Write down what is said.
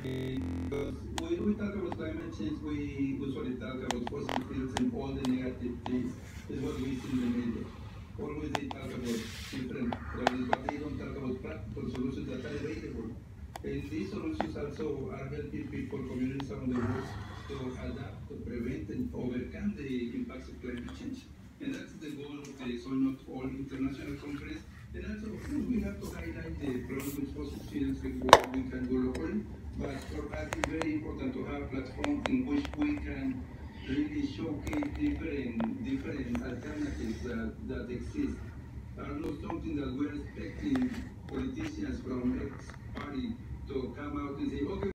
When we talk about climate change, we usually talk about fossil fuels and all the negative things. Is what we see in the media. Always they talk about different problems, but they don't talk about practical solutions that are available. And these solutions also are helping people, communities around the world to adapt, to prevent, and overcome the impacts of climate change. And that's the goal of the Soil Not All International Conference. And also, of course, we have to highlight the problem with fossil fuels and what we can do locally. But for us, it's very important to have a platform in which we can really showcase different alternatives that exist. Are not something that we're expecting politicians from X party to come out and say, okay,